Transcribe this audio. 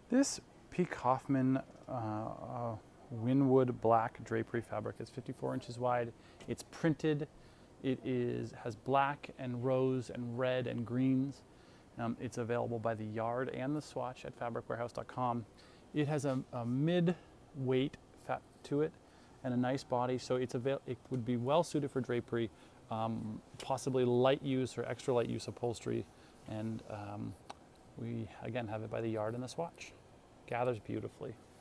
This P. Kaufmann-Winwood black drapery fabric is 54 inches wide. It's printed. Has black and rose and red and greens. It's available by the yard and the swatch at fabricwarehouse.com. It has a mid-weight to it and a nice body, so it would be well suited for drapery, possibly light use or extra light use upholstery, and we again have it by the yard and the swatch. Gathers beautifully.